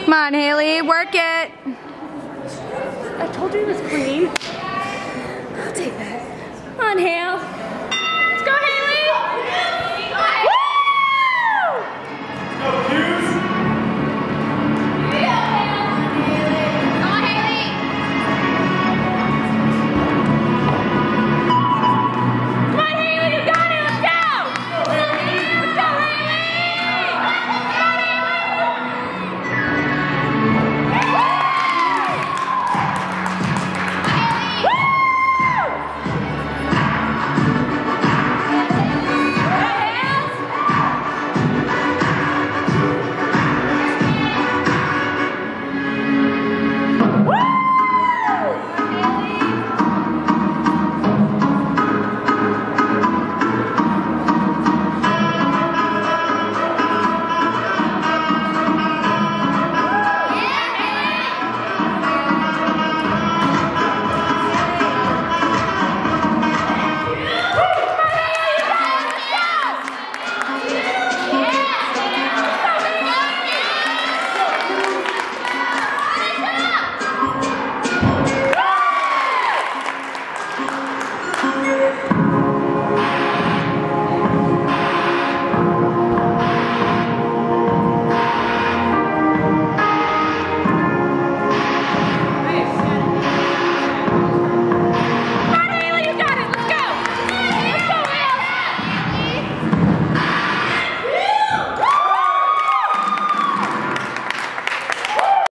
Come on, Haley, work it. I told you it was clean. I'll take that. Come on, Hale. Let's go, Haley! Woo! Go, Hughes! Here you go, Hale. Come on, Haley. Come on, Haley, you got it. Let's go! Let's go, Haley! Go!